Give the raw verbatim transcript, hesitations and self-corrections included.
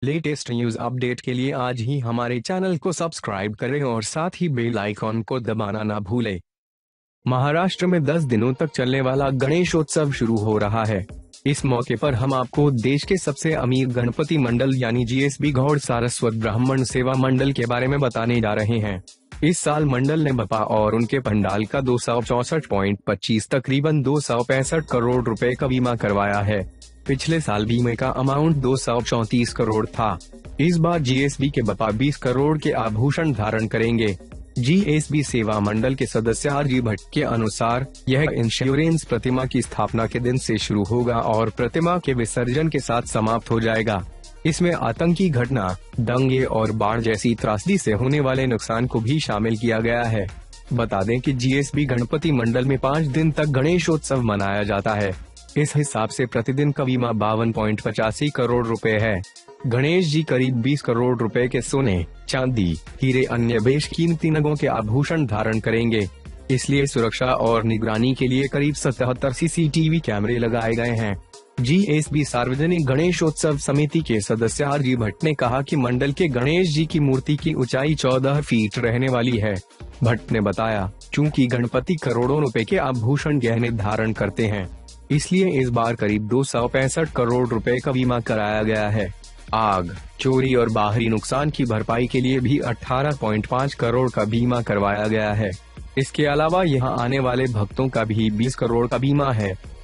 Latest news update के लिए आज ही हमारे चैनल को सब्सक्राइब करें और साथ ही बेल आइकॉन को दबाना ना भूलें। महाराष्ट्र में दस दिनों तक चलने वाला गणेशोत्सव शुरू हो रहा है। इस मौके पर हम आपको देश के सबसे अमीर गणपति मंडल यानी जीएसबी गौर सारस्वत ब्राह्मण सेवा मंडल के बारे में बताने जा रहे हैं। इस साल मंडल ने बप्पा और उनके पंडाल का दो सौ चौसठ पॉइंट पच्चीस तकरीबन दो सौ पैंसठ करोड़ रुपए का बीमा करवाया है। पिछले साल बीमे का अमाउंट दो सौ चौंतीस करोड़ था। इस बार जीएसबी के बप्पा बीस करोड़ के आभूषण धारण करेंगे। जीएसबी सेवा मंडल के सदस्य आरजी भट्ट के अनुसार यह इंश्योरेंस प्रतिमा की स्थापना के दिन से शुरू होगा और प्रतिमा के विसर्जन के साथ समाप्त हो जाएगा। इसमें आतंकी घटना, दंगे और बाढ़ जैसी त्रासदी से होने वाले नुकसान को भी शामिल किया गया है। बता दें कि जीएसबी गणपति मंडल में पाँच दिन तक गणेशोत्सव मनाया जाता है। इस हिसाब से प्रतिदिन का बीमा बावन पॉइंट पचासी करोड़ रुपए है। गणेश जी करीब बीस करोड़ रुपए के सोने, चांदी, हीरे अन्य बेशकीमती नगों के आभूषण धारण करेंगे। इसलिए सुरक्षा और निगरानी के लिए करीब सतहत्तर सीसीटीवी कैमरे लगाए गए हैं। जीएसबी सार्वजनिक गणेशोत्सव समिति के सदस्य आरजी भट्ट ने कहा कि मंडल के गणेश जी की मूर्ति की ऊंचाई चौदह फीट रहने वाली है। भट्ट ने बताया, चूंकि गणपति करोड़ों रुपए के आभूषण गहने धारण करते हैं, इसलिए इस बार करीब दो सौ पैंसठ करोड़ रुपए का बीमा कराया गया है। आग, चोरी और बाहरी नुकसान की भरपाई के लिए भी अठारह पॉइंट पाँच करोड़ का बीमा करवाया गया है। इसके अलावा यहां आने वाले भक्तों का भी बीस करोड़ का बीमा है।